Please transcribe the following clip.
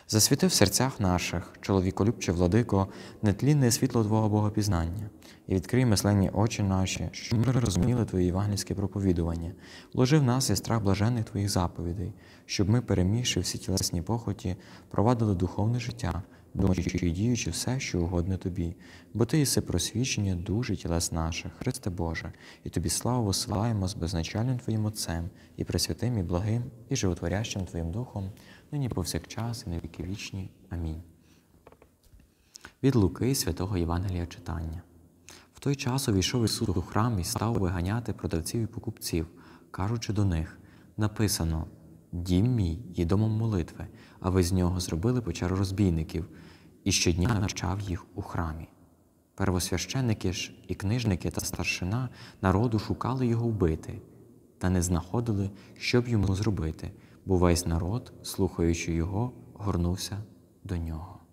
Засвіти в серцях наших, чоловіколюбче владико, нетлінне світло Твого Богопізнання, і відкрий мисленні очі наші, щоб ми розуміли Твої євангельське проповідування, вложи в нас і страх блаженних Твоїх заповідей, щоб ми, перемігши всі тілесні похоті, провадили духовне життя, думаючи і діючи все, що угодне Тобі. Бо Ти єси просвічення душі тілес наших, Христе Боже, і Тобі славу висилаємо з безначальним Твоїм Отцем, і пресвятим, і благим, і животворящим Твоїм Духом, нині повсякчас і на віки вічні. Амінь. Від Луки святого Євангелія читання. В той час увійшов Ісус у храм і став виганяти продавців і покупців, кажучи до них: написано: «Дім мій є домом молитви, а ви з нього зробили печеру розбійників», і щодня навчав їх у храмі. Первосвященники ж і книжники та старшина народу шукали його вбити, та не знаходили, що б йому зробити, бо весь народ, слухаючи його, горнувся до нього.